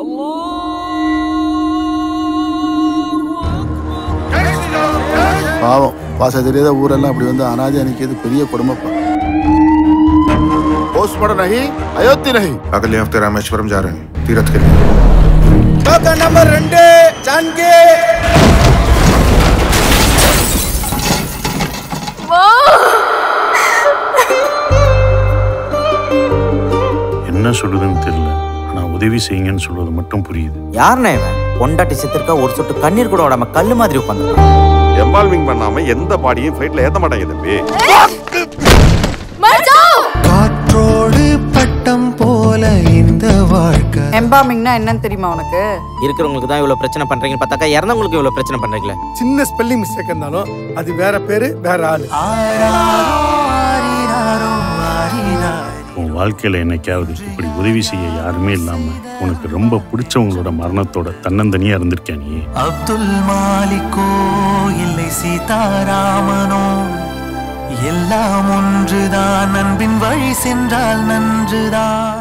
பாவம் பாச தெரியாத ஊரெல்லாம் அப்படி வந்து அனாதை நிக்கிறது பெரிய கொடுமைப்பா. पोस्टमार्टम नहीं, अयोध्या नहीं। अगले हफ्ते रामेश्वरम जा रहे हैं तीर्थ के लिए। Token number 2 Janaki. என்ன சொல்றதுன்னு தெரியல. ஆனா உதவி செய்யுங்கன்னு சொல்றது மட்டும் புரியுது. யாருண்ணே இவன்? பொண்டாட்டி செத்துருக்கா, ஒரு சொட்டு கண்ணீர் கூட விடாம கல்லு மாதிரி உட்கார்ந்திருக்கான். எம்பால்விங் பண்ணாம எந்த பாடியும் ஃப்ளைட்ல ஏத்த மாட்டாங்க தம்பி. காற்றோடு பட்டம் போல இந்த வாழ்க்கை. எம்பால்விங்னா என்னன்னு தெரியுமா உனக்கு? இருக்கிறவங்களுக்கு தான் இவ்வளவு பிரச்சனை பண்றீங்கன்னு பார்த்தாக்கா இறந்தவங்களுக்கு இவ்வளவு பிரச்சனை பண்றீங்களே. சின்ன ஸ்பெல்லிங் மிஸ்டேக் இருந்தாலும் அது வேற பேரு வேற ஆளு. உன் வாழ்க்கையில என்னைக்காவது இப்படி உதவி செய்ய யாருமே இல்லாம உனக்கு ரொம்ப பிடிச்சவங்களோட மரணத்தோட தன்னந்தனியா இருந்திருக்கியா நீ? அப்துல் மாலிக்கோ இல்லை சீதாராமனோ எல்லாம் ஒன்றுதான், அன்பின் வழி சென்றால் நன்றுதான்.